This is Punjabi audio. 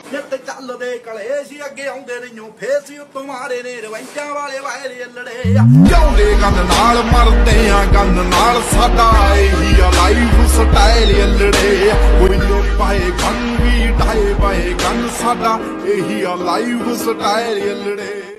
ਨਿੱਤ ਚੱਲਦੇ ਕਲੇਸ਼ ਅੱਗੇ ਆਉਂਦੇ ਰਹੀਓ ਫੇਸ ਉੱਤੋਂ ਮਾਰੇ ਨੇ ਰਵੈਂਚਾਂ ਵਾਲੇ ਵਾਇਰੇ ਲੜੇ ਚਾਉਂਦੇ ਗੰਨ ਨਾਲ ਮਰਦੇ ਆ ਗੰਨ ਨਾਲ ਸਾਡਾ ਇਹੀ ਆ ਲਾਈਫ ਸਟਾਈਲ ਅਲੜੇ ਕੋਈ ਪਾਏ ਗੰਨ ਵੀ ਢਾਏ ਪਾਏ ਗੰਨ ਸਾਡਾ ਇਹੀ ਆ ਲਾਈਫ ਸਟਾਈਲ ਅਲੜੇ।